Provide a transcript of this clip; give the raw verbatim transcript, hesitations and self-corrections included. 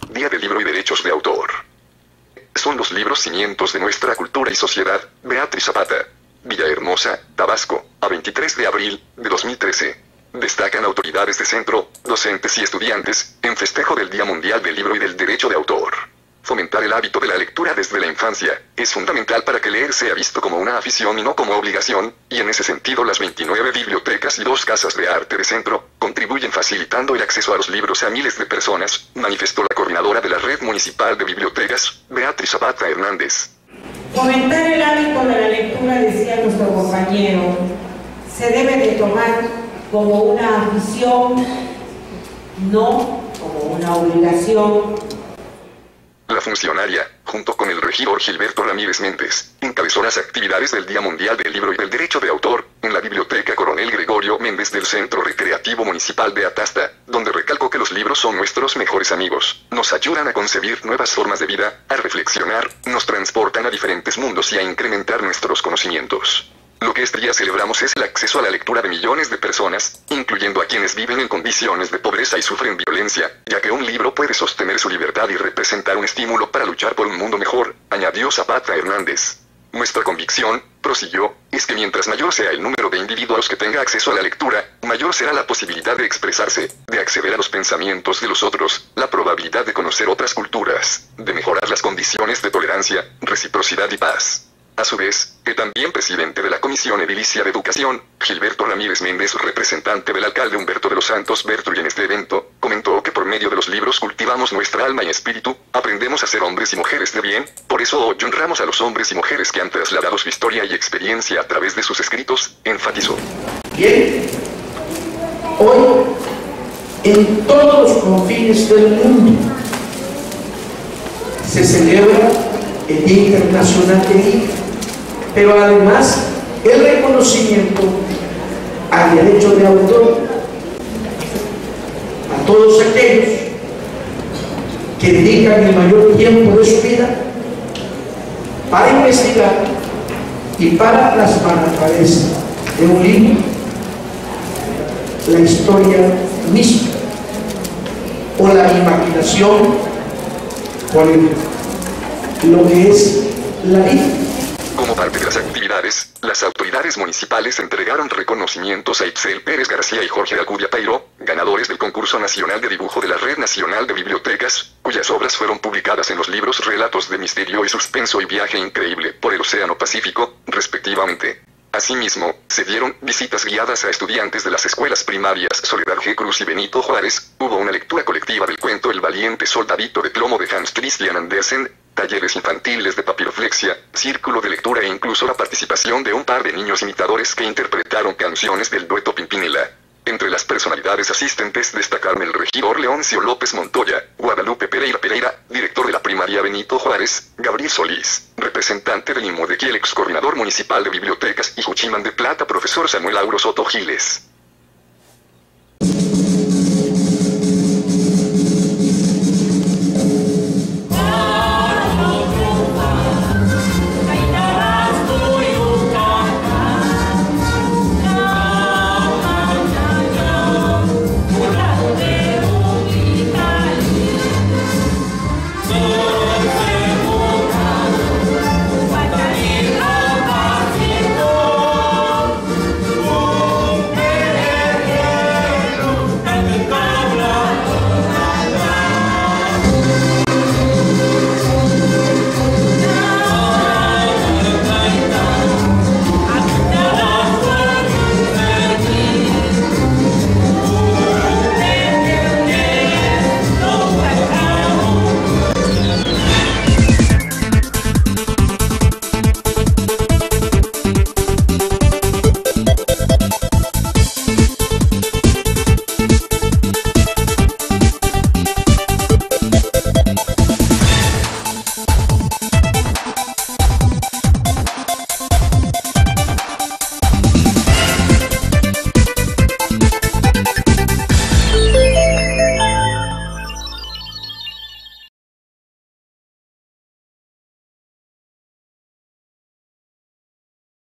Día del Libro y Derechos de Autor. Son los libros cimientos de nuestra cultura y sociedad. Beatriz Zapata. Villahermosa, Tabasco, a veintitrés de abril de dos mil trece. Destacan autoridades de centro, docentes y estudiantes, en festejo del Día Mundial del Libro y del Derecho de Autor. Fomentar el hábito de la lectura desde la infancia es fundamental para que leer sea visto como una afición y no como obligación, y en ese sentido las veintinueve bibliotecas y dos casas de arte de centro contribuyen facilitando el acceso a los libros a miles de personas, manifestó la coordinadora de la Red Municipal de Bibliotecas, Beatriz Zapata Hernández. Fomentar el hábito de la lectura, decía nuestro compañero, se debe de tomar como una afición, no como una obligación. La funcionaria, junto con el regidor Gilberto Ramírez Méndez, encabezó las actividades del Día Mundial del Libro y del Derecho de Autor, en la Biblioteca Coronel Gregorio Méndez del Centro Recreativo Municipal de Atasta, donde recalcó que los libros son nuestros mejores amigos, nos ayudan a concebir nuevas formas de vida, a reflexionar, nos transportan a diferentes mundos y a incrementar nuestros conocimientos. Lo que este día celebramos es el acceso a la lectura de millones de personas, incluyendo a quienes viven en condiciones de pobreza y sufren violencia, ya que un libro puede sostener su libertad y representar un estímulo para luchar por un mundo mejor, añadió Zapata Hernández. Nuestra convicción, prosiguió, es que mientras mayor sea el número de individuos que tenga acceso a la lectura, mayor será la posibilidad de expresarse, de acceder a los pensamientos de los otros, la probabilidad de conocer otras culturas, de mejorar las condiciones de tolerancia, reciprocidad y paz. A su vez, el también presidente de la Comisión Edilicia de Educación, Gilberto Ramírez Méndez, representante del alcalde Humberto de los Santos Bertruy en este evento, comentó que por medio de los libros cultivamos nuestra alma y espíritu, aprendemos a ser hombres y mujeres de bien, por eso hoy honramos a los hombres y mujeres que han trasladado su historia y experiencia a través de sus escritos, enfatizó. Bien, hoy en todos los confines del mundo se celebra el Día Internacional del Libro, pero además el reconocimiento al derecho de autor a todos aquellos que dedican el mayor tiempo de su vida para investigar y para plasmar a través de un libro la historia misma o la imaginación por el, lo que es la vida. Como parte de las actividades, las autoridades municipales entregaron reconocimientos a Itzel Pérez García y Jorge Acudia Pairó, ganadores del concurso nacional de dibujo de la Red Nacional de Bibliotecas, cuyas obras fueron publicadas en los libros Relatos de Misterio y Suspenso y Viaje Increíble por el Océano Pacífico, respectivamente. Asimismo, se dieron visitas guiadas a estudiantes de las escuelas primarias Soledad G. Cruz y Benito Juárez, hubo una lectura colectiva del cuento El valiente soldadito de plomo de Hans Christian Andersen, talleres infantiles de papiroflexia, círculo de lectura e incluso la participación de un par de niños imitadores que interpretaron canciones del dueto Pimpinela. Entre las personalidades asistentes destacaron el regidor Leoncio López Montoya, Guadalupe Pereira Pereira, director de la primaria Benito Juárez, Gabriel Solís, representante del INMUDEQ y el ex coordinador municipal de bibliotecas y Juchimán de Plata profesor Samuel Auro Soto Giles.